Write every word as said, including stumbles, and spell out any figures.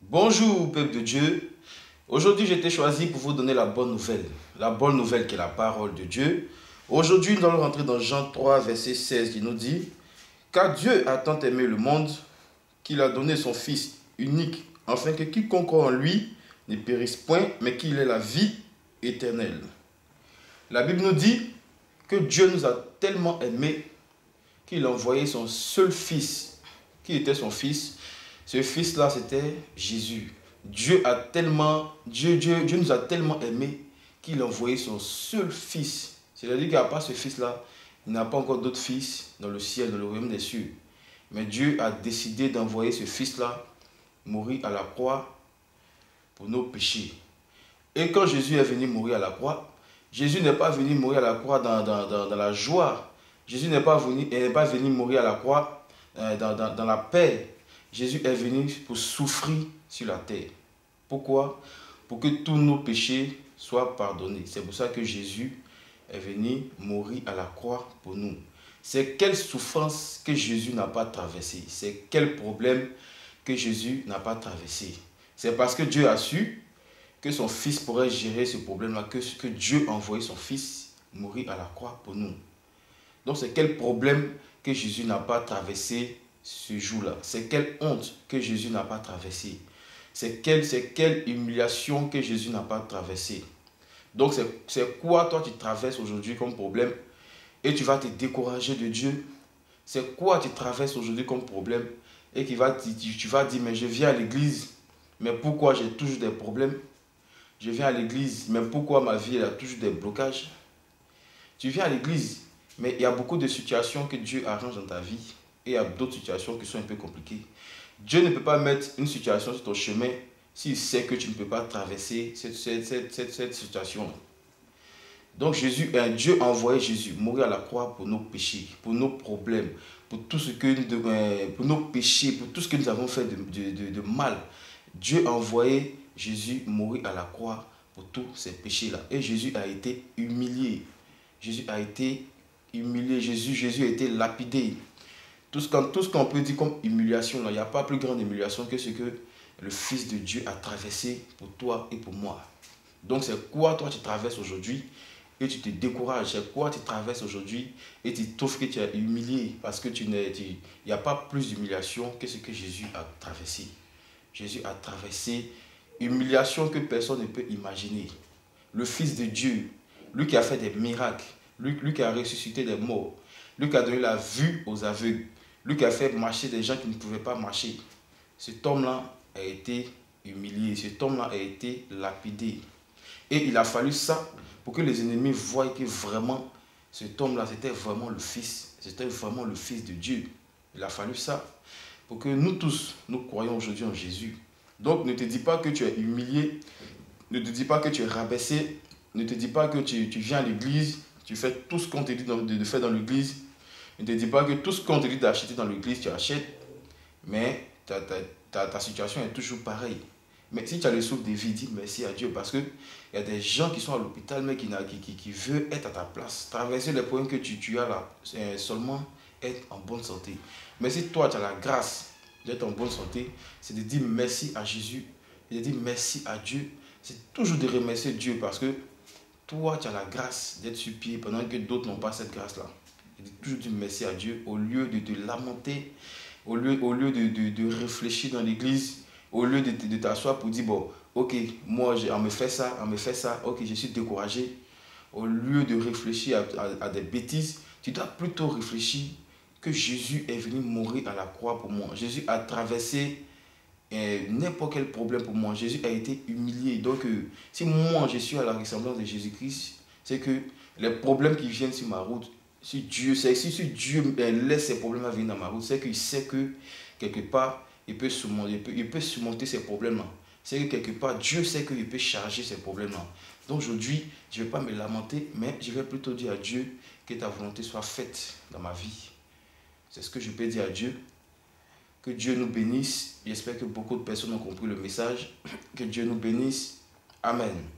Bonjour peuple de Dieu, aujourd'hui j'ai été choisi pour vous donner la bonne nouvelle, la bonne nouvelle qui est la parole de Dieu. Aujourd'hui nous allons rentrer dans Jean trois verset seize qui nous dit: car Dieu a tant aimé le monde qu'il a donné son Fils unique, afin que quiconque croit en lui ne périsse point, mais qu'il ait la vie éternelle. La Bible nous dit que Dieu nous a tellement aimés qu'il a envoyé son seul Fils. Qui était son Fils? Ce Fils-là, c'était Jésus. Dieu a tellement, Dieu, Dieu, Dieu nous a tellement aimés qu'il a envoyé son seul Fils. C'est-à-dire qu'il n'y a pas ce Fils-là, il n'y a pas encore d'autres Fils dans le ciel, dans le royaume des cieux. Mais Dieu a décidé d'envoyer ce Fils-là mourir à la croix pour nos péchés. Et quand Jésus est venu mourir à la croix, Jésus n'est pas venu mourir à la croix dans, dans, dans, dans la joie. Jésus n'est pas, n'est pas venu mourir à la croix euh, dans, dans, dans la paix. Jésus est venu pour souffrir sur la terre. Pourquoi? Pour que tous nos péchés soient pardonnés. C'est pour ça que Jésus est venu mourir à la croix pour nous. C'est quelle souffrance que Jésus n'a pas traversée? C'est quel problème que Jésus n'a pas traversé? C'est parce que Dieu a su que son Fils pourrait gérer ce problème-là, que, que Dieu a envoyé son Fils mourir à la croix pour nous. Donc c'est quel problème que Jésus n'a pas traversé ce jour-là? C'est quelle honte que Jésus n'a pas traversée? C'est quelle, c'est quelle humiliation que Jésus n'a pas traversée? Donc c'est quoi toi tu traverses aujourd'hui comme problème et tu vas te décourager de Dieu? C'est quoi tu traverses aujourd'hui comme problème et qui va, tu, tu vas dire, mais je viens à l'église, mais pourquoi j'ai toujours des problèmes? Je viens à l'église, mais pourquoi ma vie elle a toujours des blocages? Tu viens à l'église, mais il y a beaucoup de situations que Dieu arrange dans ta vie. Et il y a d'autres situations qui sont un peu compliquées. Dieu ne peut pas mettre une situation sur ton chemin s'il sait que tu ne peux pas traverser cette, cette, cette, cette, cette situation. Donc Jésus, un Dieu a envoyé Jésus mourir à la croix pour nos péchés, pour nos problèmes, pour tout ce que nous, pour nos péchés, pour tout ce que nous avons fait de, de, de, de mal. Dieu a envoyé Jésus mourir à la croix pour tous ces péchés-là. Et Jésus a été humilié. Jésus a été humilié. Jésus, Jésus a été lapidé. Tout ce qu'on peut dire comme humiliation, il n'y a pas plus grande humiliation que ce que le Fils de Dieu a traversé pour toi et pour moi. Donc c'est quoi toi tu traverses aujourd'hui et tu te décourages? C'est quoi tu traverses aujourd'hui et tu trouves que tu es humilié parce que tu n'es, il n'y a pas plus d'humiliation que ce que Jésus a traversé. Jésus a traversé humiliation que personne ne peut imaginer. Le Fils de Dieu, lui qui a fait des miracles, lui, lui qui a ressuscité des morts, lui qui a donné la vue aux aveugles, lui qui a fait marcher des gens qui ne pouvaient pas marcher. Cet homme-là a été humilié, cet homme-là a été lapidé. Et il a fallu ça pour que les ennemis voient que vraiment, cet homme-là, c'était vraiment le Fils, c'était vraiment le Fils de Dieu. Il a fallu ça pour que nous tous, nous croyons aujourd'hui en Jésus. Donc ne te dis pas que tu es humilié, ne te dis pas que tu es rabaissé, ne te dis pas que tu, tu viens à l'église, tu fais tout ce qu'on te dit de, de faire dans l'église. Ne te dis pas que tout ce qu'on te dit d'acheter dans l'église, tu achètes, mais ta, ta, ta, ta situation est toujours pareille. Mais si tu as le souffle de vie, dis merci à Dieu, parce qu'il y a des gens qui sont à l'hôpital, mais qui, qui, qui, qui veulent être à ta place, traverser les problèmes que tu, tu as là, c'est seulement être en bonne santé. Mais si toi, tu as la grâce d'être en bonne santé, c'est de dire merci à Jésus, et de dire merci à Dieu. C'est toujours de remercier Dieu, parce que toi, tu as la grâce d'être sur pied, pendant que d'autres n'ont pas cette grâce-là. Et de toujours dire merci à Dieu, au lieu de te lamenter, au lieu, au lieu de, de, de réfléchir dans l'église, au lieu de, de t'asseoir pour dire, bon, ok, moi, on me fait ça, on me fait ça, ok, je suis découragé. Au lieu de réfléchir à, à, à des bêtises, tu dois plutôt réfléchir que Jésus est venu mourir à la croix pour moi. Jésus a traversé euh, n'importe quel problème pour moi. Jésus a été humilié. Donc, euh, si moi, je suis à la ressemblance de Jésus-Christ, c'est que les problèmes qui viennent sur ma route, si Dieu, si, si Dieu laisse ces problèmes à venir dans ma route, c'est qu'il sait que quelque part, il peut surmonter, il peut, il peut surmonter ces problèmes-là. C'est que quelque part, Dieu sait qu'il peut charger ces problèmes-là. Donc aujourd'hui, je ne vais pas me lamenter, mais je vais plutôt dire à Dieu que ta volonté soit faite dans ma vie. C'est ce que je peux dire à Dieu. Que Dieu nous bénisse. J'espère que beaucoup de personnes ont compris le message. Que Dieu nous bénisse. Amen.